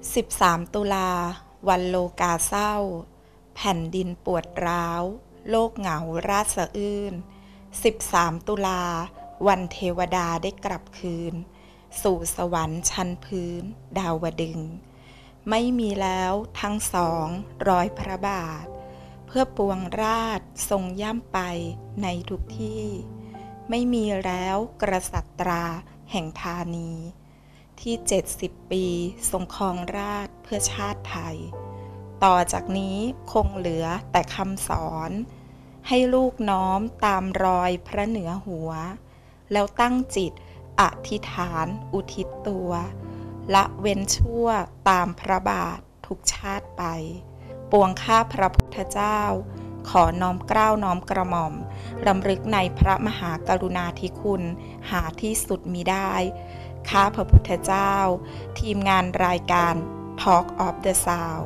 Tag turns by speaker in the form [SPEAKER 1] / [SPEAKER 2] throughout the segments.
[SPEAKER 1] 13 ตุลาวันโลกาเศร้าแผ่นดินปวดร้าวโลกเหงาราษสะอื้น13 ตุลาวันเทวดาได้กลับคืนสู่สวรรค์ชั้นพื้นดาวดึงส์ไม่มีแล้วทั้งสองรอยพระบาทเพื่อปวงราชทรงย่ำไปในทุกที่ไม่มีแล้วกษัตราแห่งธานีที่70 ปีทรงครองราชย์เพื่อชาติไทยต่อจากนี้คงเหลือแต่คำสอนให้ลูกน้อมตามรอยพระเหนือหัวแล้วตั้งจิตอธิษฐานอุทิศตัวละเว้นชั่วตามพระบาททุกชาติไปปวงข้าพระพุทธเจ้าขอน้อมเกล้าน้อมกระหม่อมรำลึกในพระมหากรุณาธิคุณหาที่สุดมิได้ข้าพระพุทธเจ้าทีมงานรายการ Talk of the Sound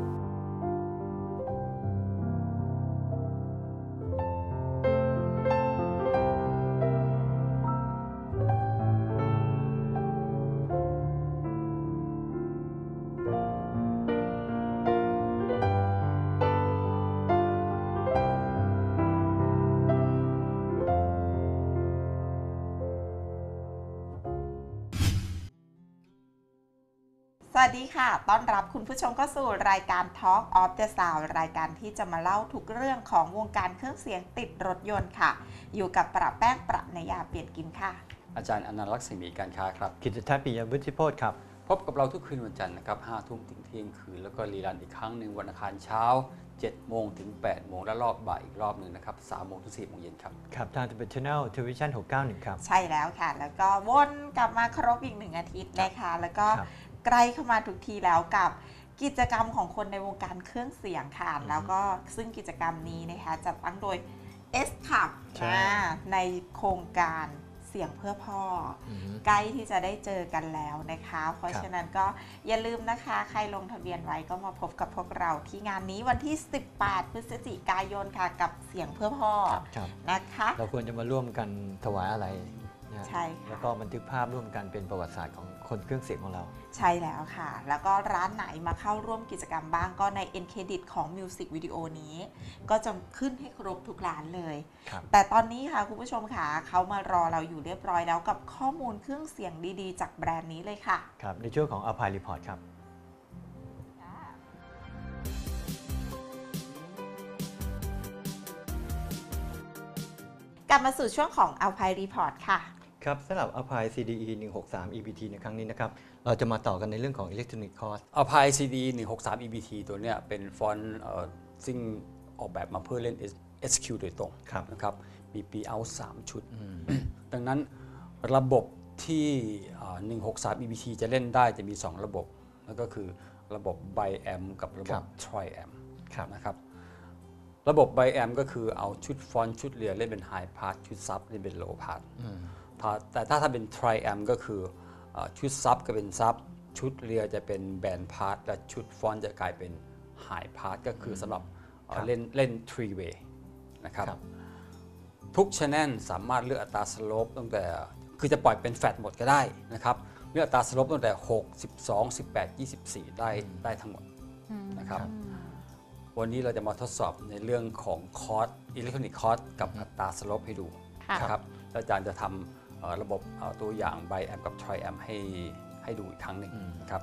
[SPEAKER 1] สวัสดีค่ะต้อนรับคุณผู้ชมเข้าสู่รายการ Talk of the Sound รายการที่จะมาเล่าทุกเรื่องของวงการเครื่องเสียงติดรถยนต์ค่ะอยู่กับประแป้งประนยาเปลี่ยนกินค่ะ
[SPEAKER 2] อาจารย์อนันต์ลักษมีการค้าครับ
[SPEAKER 3] กิตติทัศน์ปิยวุฒิโพธิ์ครับ
[SPEAKER 2] พบกับเราทุกคืนวันจันทร์นะครับ5 ทุ่มถึงเที่ยงคืนแล้วก็รีรันอีกครั้งหนึ่งวันอังคารเช้า7 โมงถึง 8 โมงและรอบบ่ายอีกรอบหนึ่งนะครับ3 โมงถึง 4 โมงเย็นครับ
[SPEAKER 3] ครับทางจะเป็นช่องทีวีชั่น691ครับ
[SPEAKER 1] ใช่แล้วค่ะแล้วก็วนกลับมาครบอีก1 อาทิตย์นะคะแล้วก็ใกล้เข้ามาทุกทีแล้วกับกิจกรรมของคนในวงการเครื่องเสียงค่ะแล้วก็ซึ่งกิจกรรมนี้นะคะจัดตั้งโดย S-Club ในโครงการเสียงเพื่อพ่อใกล้ที่จะได้เจอกันแล้วนะคะเพราะฉะนั้นก็อย่าลืมนะคะใครลงทะเบียนไว้ก็มาพบกับพวกเราที่งานนี้วันที่18 พฤศจิกายนค่ะกับเสียงเพื่อพ่อนะคะ
[SPEAKER 3] เราควรจะมาร่วมกันถวายอะไร
[SPEAKER 1] ใช่
[SPEAKER 3] แล้วก็บันทึกภาพร่วมกันเป็นประวัติศาสตร์ของคนเครื่องเสียงของเรา
[SPEAKER 1] ใช่แล้วค่ะแล้วก็ร้านไหนมาเข้าร่วมกิจกรรมบ้างก็ใน Encredit ของมิวสิกวิดีโอนี้ก็จะขึ้นให้ครบทุกร้านเลยแต่ตอนนี้ค่ะคุณผู้ชมค่ะเขามารอเราอยู่เรียบร้อยแล้วกับข้อมูลเครื่องเสียงดีๆจากแบรนด์นี้เลยค่ะ
[SPEAKER 3] ครับในช่วงของ Alpine Report ครับ
[SPEAKER 1] กลับมาสู่ช่วงของ Alpine Report ค่ะ
[SPEAKER 3] ครับสำหรับ Alpine CDE 163 EBT ในครั้งนี้นะครับเราจะมาต่อกันในเรื่องของ Electronic Cost
[SPEAKER 2] Alpine CDE 163 EBT ตัวเนี้ยเป็นฟอนต์ซึ่งออกแบบมาเพื่อเล่น SQ โดยตรงนะครับมี P-out 3 ชุดดังนั้นระบบที่163 EBT จะเล่นได้จะมี2ระบบนั่นก็คือระบบ Biamp กับระบบ Triamp นะครับระบบ Biamp ก็คือเอาชุดฟอนต์ชุดเรียเล่นเป็น High Pass ชุดซับเล่นเป็น Low Pass แต่ถ้าเป็น Triamp ก็คือชุดซับก็เป็นซับชุดเรียจะเป็นแบนพาร์ทและชุดฟอนต์จะกลายเป็นไฮพาร์ทก็คือสำหรับเล่น 3 way นะครับทุก channel สามารถเลือกอัตราสโลปตั้งแต่คือจะปล่อยเป็นแฟลตหมดก็ได้นะครับเลือกอัตราสโลปตั้งแต่6 12 18 24ได้ทั้งหมดนะครับวันนี้เราจะมาทดสอบในเรื่องของคอร์สอิเล็กทรอนิกส์คอร์สกับอัตราสโลปให้ดูนะครับอาจารย์จะทำระบบตัวอย่าง Biamp กับ Triamp ให้ดูอีกครั้งหนึ่งนะครับ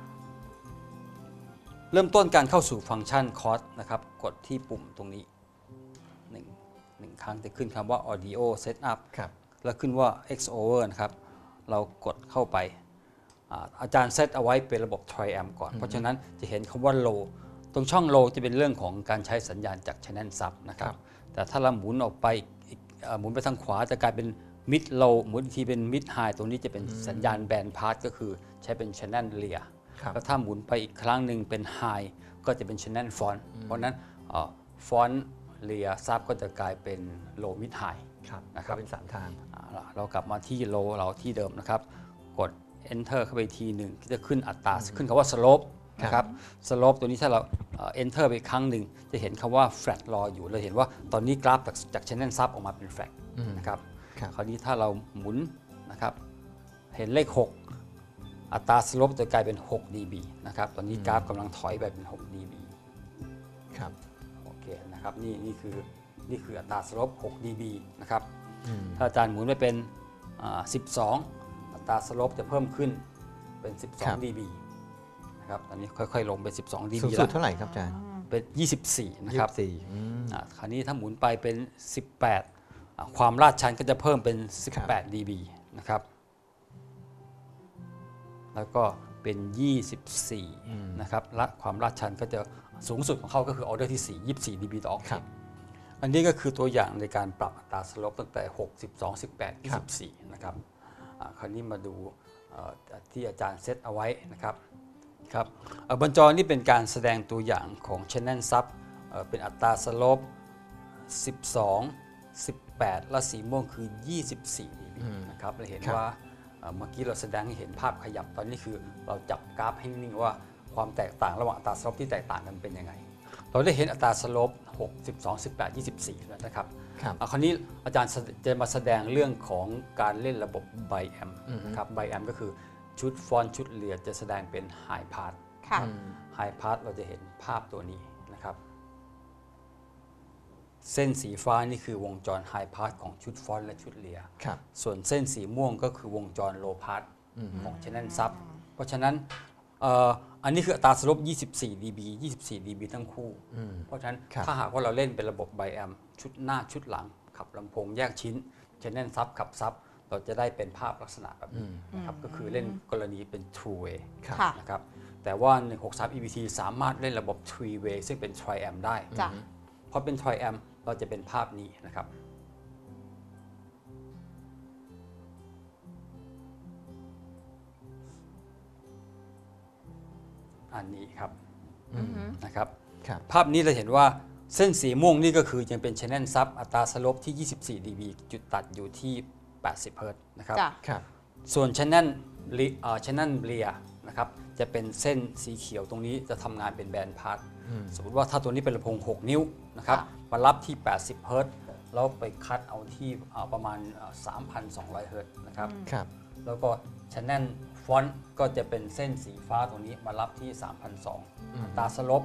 [SPEAKER 2] เริ่มต้นการเข้าสู่ฟังก์ชันคอร์สนะครับกดที่ปุ่มตรงนี้1 ครั้งจะขึ้นคำว่า Audio Setup แล้วขึ้นว่า Xover นะครับเรากดเข้าไปอาจารย์เซตเอาไว้เป็นระบบ Triamp ก่อนเพราะฉะนั้นจะเห็นคำว่า Low ตรงช่อง Low จะเป็นเรื่องของการใช้สัญญาณจาก Channel Sub นะครับแต่ถ้าเราหมุนออกไปหมุนไปทางขวาจะกลายเป็น Mid Low หมุนอีกทีเป็น Mid High ตรงนี้จะเป็นสัญญาณแบนพาสก็คือใช้เป็น Channel เลียแล้วถ้าหมุนไปอีกครั้งหนึ่งเป็น High ก็จะเป็น Channel Font เพราะนั้นฟอนต์เลียซับก็จะกลายเป็น Low Mid High
[SPEAKER 3] นะครับเป็น3ทาง
[SPEAKER 2] เรากลับมาที่ Low เราที่เดิมนะครับกด Enter เข้าไปทีหนึ่งจะขึ้นอัตราขึ้นคำว่า Slope นะครับ Slope ตัวนี้ถ้าเรา Enter ไปอีกครั้งหนึ่งจะเห็นคำว่า Flat รออยู่เราเห็นว่าตอนนี้กราฟจาก Channel Sub ออกมาเป็น Flat นะครับคราวนี้ถ้าเราหมุนนะครับเห็นเลข6 อัตราสโลปจะกลายเป็น6 dB นะครับตอนนี้กราฟกำลังถอยไปเป็น6 dB
[SPEAKER 3] ครับ
[SPEAKER 2] โอเคนะครับนี่คืออัตราสโลป6 dB นะครับถ้าอาจารย์หมุนไปเป็น12อัตราสโลปจะเพิ่มขึ้นเป็น12 dB นะครับตอนนี้ค่อยๆลงเป็น12 dB
[SPEAKER 3] สูงสุดเท่าไหร่ครับอาจารย์
[SPEAKER 2] เป็น24นะครับ
[SPEAKER 3] 24
[SPEAKER 2] คราวนี้ถ้าหมุนไปเป็น18ความลาดชันก็จะเพิ่มเป็น18 dB นะครับแล้วก็เป็น24นะครับและความลาดชันก็จะสูงสุดของเขาก็คือออเดอร์ที่4 24 dB ต่อออกเทปอันนี้ก็คือตัวอย่างในการปรับอัตราสโลปตั้งแต่6 12 18 24นะครับคราวนี้มาดูที่อาจารย์เซตเอาไว้นะครับบนจอนี่เป็นการแสดงตัวอย่างของ Channel Sub เป็นอัตราสโลป12 18 และสีม่วงคือ24 dB นะครับเราเห็นว่าเมื่อกี้เราแสดงให้เห็นภาพขยับตอนนี้คือเราจับกราฟให้นิ่งว่าความแตกต่างระหว่างอัตราสโลปที่แตกต่างกันเป็นยังไงเราได้เห็นอัตราสโลป6 12 18 24แล้วนะครับคราวนี้อาจารย์จะมาแสดงเรื่องของการเล่นระบบ BiAmp นะครับ BiAmp ก็คือชุดฟอนต์ชุดเลียจะแสดงเป็น High Pass High Pass เราจะเห็นภาพตัวนี้นะครับเส้นสีฟ้านี่คือวงจร High Pass ของชุดฟอนต์และชุดเลียส่วนเส้นสีม่วงก็คือวงจร Low Pass ของ Channel Sub เพราะฉะนั้นอันนี้คืออัตราสโลป24 dB 24 dB ทั้งคู่เพราะฉะนั้นถ้าหากว่าเราเล่นเป็นระบบ BiAmp ชุดหน้าชุดหลังขับลำโพงแยกชิ้น Channel Sub ขับซับเราจะได้เป็นภาพลักษณะแบบนี้นะครับก็คือเล่นกรณีเป็น True Way นะครับแต่ว่า163 EBT สามารถเล่นระบบ Three Way ซึ่งเป็น Tri-amp ได้เพราะเป็น Tri-amp เราจะเป็นภาพนี้นะครับอันนี้ครับนะครับภาพนี้เราเห็นว่าเส้นสีม่วงนี่ก็คือยังเป็น Channel Sub อัตราสโลปที่24 dB จุดตัดอยู่ที่80 เฮิรตซ์นะครับส่วน Channel Rear นะครับจะเป็นเส้นสีเขียวตรงนี้จะทำงานเป็นแบนด์พาสสมมติว่าถ้าตัวนี้เป็นลำโพง6 นิ้วนะครับมารับที่80 เฮิรตซ์แล้วไปคัดเอาที่ประมาณ 3,200 เฮิรตซ์นะครับแล้วก็ Channel Font ก็จะเป็นเส้นสีฟ้าตรงนี้มารับที่ 3,200 อัตราสโลป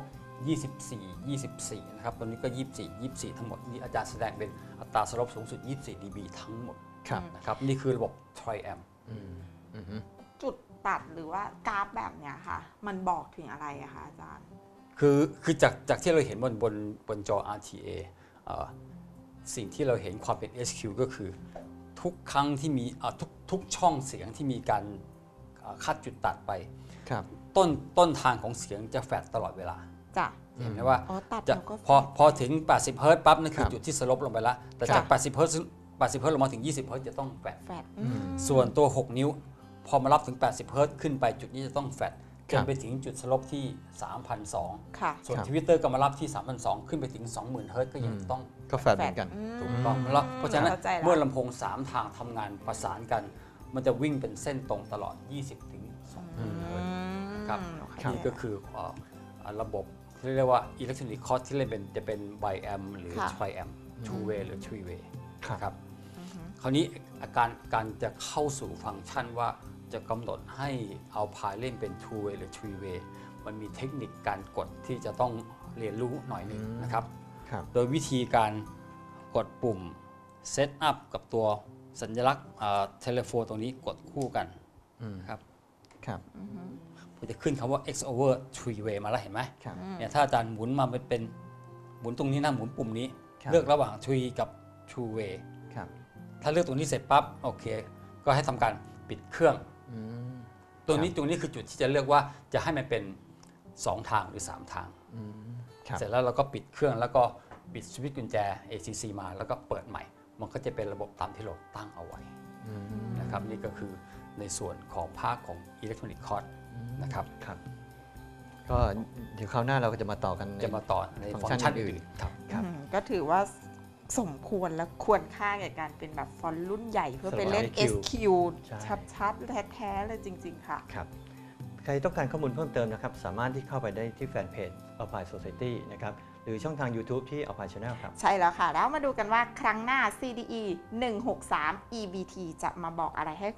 [SPEAKER 2] 24 นะครับตัวนี้ก็24 ทั้งหมดนี่อาจารย์แสดงเป็นอัตราสโลปสูงสุด24 dB ทั้งหมดนะครับนี่คือระบบ Tri-amp
[SPEAKER 1] จุดตัดหรือว่ากราฟแบบเนี้ยค่ะมันบอกถึงอะไรอะคะอาจารย์
[SPEAKER 2] คือจากที่เราเห็นบนจอ RTA สิ่งที่เราเห็นความเป็น SQ ก็คือทุกครั้งที่มีทุกช่องเสียงที่มีการคัดจุดตัดไปต้นทางของเสียงจะแฟลตตลอดเวลาเห็นไหมว่าพอถึง80 เฮิรตซ์ปั๊บนั่นคือจุดที่สลบลงไปแล้วแต่จาก80 เฮิรตซ์ลงมาถึง20 เฮิรตซ์จะต้องแฟลตส่วนตัว6 นิ้วพอมารับถึง80 เฮิรตซ์ขึ้นไปจุดนี้จะต้องแฟลตจนไปถึงจุดสลบที่ 3,200 ส่วนทวิตเตอร์ก็มารับที่ 3,200 ขึ้นไปถึง 20,000 เฮิรตซ์ก็ยังต้อง
[SPEAKER 3] ก็แฟลตเหมือนกัน
[SPEAKER 2] ถูกต้องแล้วเพราะฉะนั้นเมื่อลำโพง3ทางทำงานประสานกันมันจะวิ่งเป็นเส้นตรงตลอด 20 ถึง 20,000 เฮิรตซ์ครับนี่ก็คือระบบเรียกว่าอิเล็กทรอนิกส์คอร์สที่เล่นจะเป็น BiAmp หรือ Tri-amp Two Way หรือ Three Way ครับคราวนี้การจะเข้าสู่ฟังก์ชันว่าจะกำหนดให้เอาพายเล่นเป็น Two Way หรือ Three Way มันมีเทคนิคการกดที่จะต้องเรียนรู้หน่อยหนึ่งนะครับโดยวิธีการกดปุ่ม Set Up กับตัวสัญลักษณ์เทเลโฟนตรงนี้กดคู่กันครับมันจะขึ้นคำว่า X over Three Way มาแล้วเห็นไหมเนี่ยถ้าอาจารย์หมุนมาเป็นหมุนตรงนี้นะหมุนปุ่มนี้เลือกระหว่าง Three กับ Two Way ถ้าเลือกตรงนี้เสร็จปั๊บโอเคก็ให้ทำการปิดเครื่องตรงนี้คือจุดที่จะเลือกว่าจะให้มันเป็น2ทางหรือ3ทางเสร็จแล้วเราก็ปิดเครื่องแล้วก็ปิดสวิตช์กุญแจ ACC มาแล้วก็เปิดใหม่มันก็จะเป็นระบบตามที่เราตั้งเอาไว้นะครับนี่ก็คือในส่วนของภาคของอิเล็กทรอนิกส์คอร์ดนะครับ
[SPEAKER 3] ก็เดี๋ยวคราวหน้าเราก็จะมาต่อกัน
[SPEAKER 2] ในฟังก์ชันอื่น
[SPEAKER 1] ครับก็ถือว่าสมควรและควรค่าแก่การเป็นแบบฟอนต์รุ่นใหญ่เพื่อไปเล่น SQ ชัดๆแท้ๆเลยจริงๆค่ะ
[SPEAKER 3] ครับใครต้องการข้อมูลเพิ่มเติมนะครับสามารถที่เข้าไปได้ที่แฟนเพจ Alpine Society นะครับหรือช่องทาง YouTube ที่ Alpine Channel ครับ
[SPEAKER 1] ใช่แล้วค่ะแล้วมาดูกันว่าครั้งหน้า CDE 163 EBT จะมาบอกอะไรให้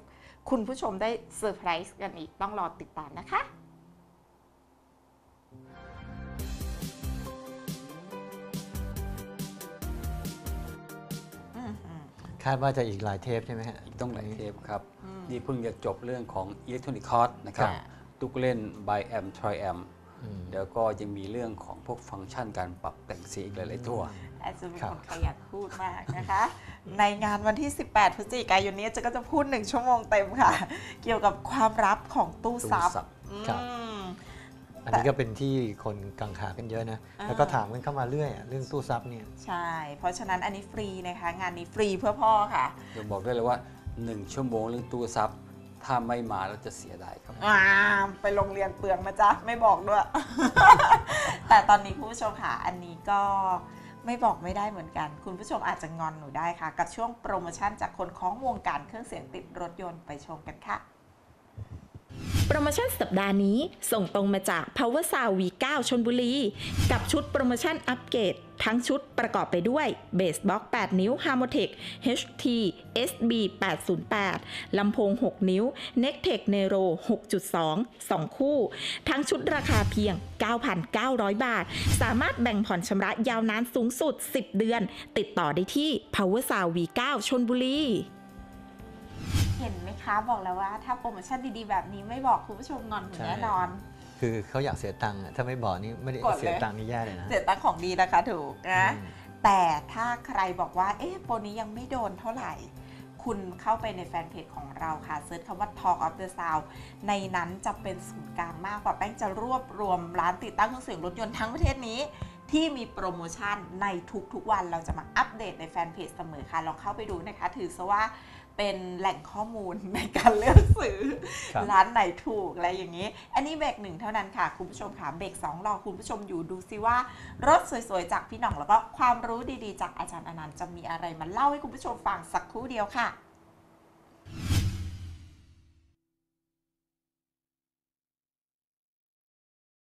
[SPEAKER 1] คุณผู้ชมได้เซอร์ไพรส์กันอีกต้องรอติดตามนะคะ
[SPEAKER 3] คาดว่าจะอีกหลายเทปใช่ไหมฮะ
[SPEAKER 2] อีกต้องหลายเทปครับ นี่เพิ่งจะจบเรื่องของอิเล็กทรอนิกส์คอร์สนะครับตุกเล่น by amp tri amp เดี๋ยวก็ยังมีเรื่องของพวกฟังก์ชันการปรับแต่งเสียงอีกหลายๆตัว
[SPEAKER 1] อาจจะเป็นคนขยันพูดมากนะคะ ในงานวันที่ 18 พฤศจิกายนนี้ก็จะพูด1 ชั่วโมงเต็มค่ะ เกี่ยวกับความลับของตู้ซับ
[SPEAKER 3] อันนี้ก็เป็นที่คนกังขากันเยอะนะ แล้วก็ถามกันเข้ามาเรื่อยเรื่องตู้ซับเนี่ย
[SPEAKER 1] ใช่ เพราะฉะนั้นอันนี้ฟรีนะคะงานนี้ฟรีเพื่อพ่อค่ะ
[SPEAKER 2] จะบอกได้เลยว่า1 ชั่วโมงเรื่องตู้ซับถ้าไม่มาแล้วจะเสียดายครับ
[SPEAKER 1] ไปโรงเรียนเปลืองนะจ๊ะไม่บอกด้วย แต่ตอนนี้คุณผู้ชมค่ะอันนี้ก็ไม่บอกไม่ได้เหมือนกันคุณผู้ชมอาจจะงอนหนูได้ค่ะกับช่วงโปรโมชั่นจากคนของวงการเครื่องเสียงติดรถยนต์ไปชมกันค่ะ
[SPEAKER 4] โปรโมชั่นสัปดาห์นี้ส่งตรงมาจาก Power Sound V9 ชลบุรีกับชุดโปรโมชั่นอัปเกรดทั้งชุดประกอบไปด้วย Bass Box 8 นิ้ว Harmotech HT SB 808 ลำโพง 6 นิ้ว Nectec Nero 6.2 2 คู่ ทั้งชุดราคาเพียง 9,900 บาท สามารถแบ่งผ่อนชำระยาวนานสูงสุด 10 เดือน ติดต่อได้ที่ Power Sound V9 ชลบุรี
[SPEAKER 1] เห็นไหมคะบอกแล้วว่าถ้าโปรโมชั่นดีๆแบบนี้ไม่บอกคุณผู้ชมงอนแน่นอน
[SPEAKER 3] คือเขาอยากเสียตังค์ถ้าไม่บอกนี่ไม่ได้เสียตังค์นี่แย่เลยนะ
[SPEAKER 1] เสียตังค์ของดีนะคะถูกนะแต่ถ้าใครบอกว่าโปรนี้ยังไม่โดนเท่าไหร่คุณเข้าไปในแฟนเพจของเราค่ะเซิร์ชคำว่า Talk of the Sound ในนั้นจะเป็นศูนย์กลางมากกว่าแป้งจะรวบรวมร้านติดตั้งเครื่องเสียงรถยนต์ทั้งประเทศนี้ที่มีโปรโมชั่นในทุกๆวันเราจะมาอัปเดตในแฟนเพจเสมอค่ะลองเข้าไปดูนะคะถือซะว่าเป็นแหล่งข้อมูลในการเลือกซื้อร้านไหนถูกอะไรอย่างนี้อันนี้เบรก1เท่านั้นค่ะคุณผู้ชมค่ะเบรก2รอคุณผู้ชมอยู่ดูซิว่ารถสวยๆจากพี่หน่องแล้วก็ความรู้ดีๆจากอาจารย์อนันต์จะมีอะไรมาเล่าให้คุณผู้ชมฟังสักครู่เดียวค่ะ